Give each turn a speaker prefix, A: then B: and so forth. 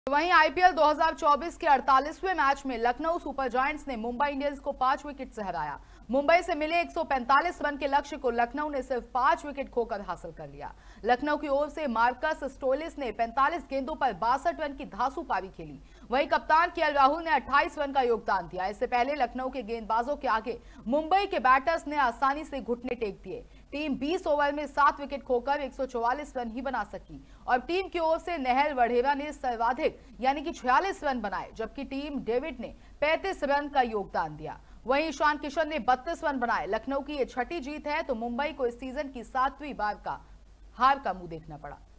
A: वहीं आईपीएल 2024 के 48वें मैच में लखनऊ सुपर जायंट्स ने मुंबई इंडियंस को 5 विकेट से हराया। मुंबई से मिले 145 रन के लक्ष्य को लखनऊ ने सिर्फ 5 विकेट खोकर हासिल कर लिया। लखनऊ की ओर से मार्कस स्टोइनिस ने 45 गेंदों पर 62 रन की धांसू पारी खेली। वहीं कप्तान केएल राहुल ने 28 रन का योगदान दिया। इससे पहले लखनऊ के गेंदबाजों के आगे मुंबई के बैटर्स ने आसानी से घुटने टेक दिए। टीम 20 ओवर में 7 विकेट खोकर 144 रन ही बना सकी और टीम की ओर से नेहल वढेरा ने सर्वाधिक यानी कि 46 रन बनाए, जबकि टीम डेविड ने 35 रन का योगदान दिया। वहीं ईशान किशन ने 32 रन बनाए। लखनऊ की ये छठी जीत है तो मुंबई को इस सीजन की 7वीं बार का हार का मुंह देखना पड़ा।